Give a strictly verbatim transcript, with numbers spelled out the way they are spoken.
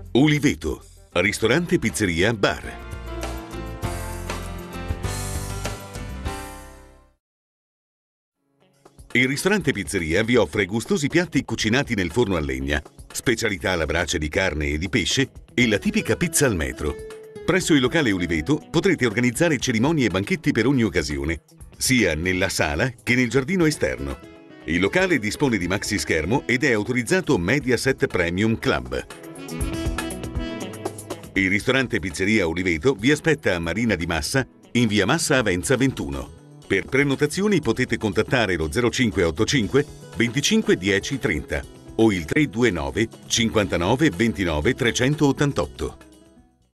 Uliveto, ristorante, pizzeria, bar. Il ristorante pizzeria vi offre gustosi piatti cucinati nel forno a legna, specialità alla brace di carne e di pesce e la tipica pizza al metro. Presso il locale Uliveto potrete organizzare cerimonie e banchetti per ogni occasione, sia nella sala che nel giardino esterno. Il locale dispone di maxi schermo ed è autorizzato Mediaset Premium Club. Il ristorante Pizzeria Uliveto vi aspetta a Marina di Massa, in via Massa Avenza ventuno. Per prenotazioni potete contattare lo zero cinque ottantacinque venticinque dieci trenta o il tre due nove cinquantanove ventinove trecentottantotto.